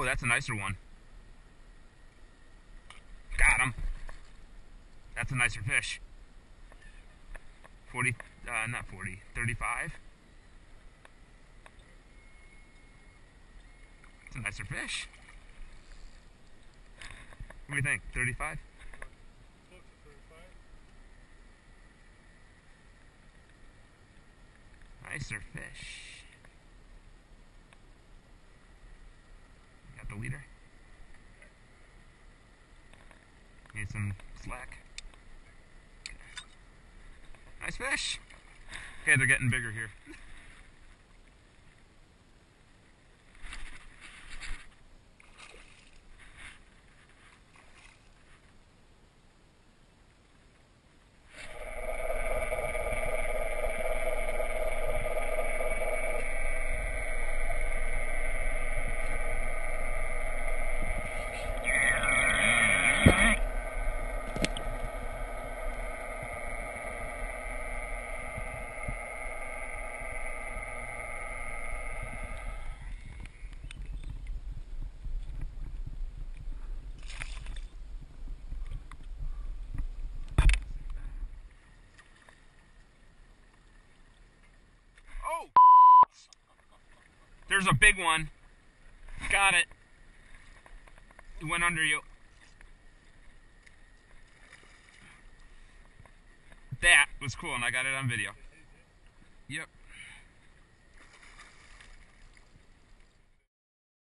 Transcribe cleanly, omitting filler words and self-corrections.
that's a nicer one. Got him. That's a nicer fish. 40, not 40, 35. It's a nicer fish. What do you think? 35? Nicer fish. Got the leader. Need some slack. Nice fish. Okay, they're getting bigger here. Oh! There's a big one. Got it. It went under you. That was cool, and I got it on video. Yep.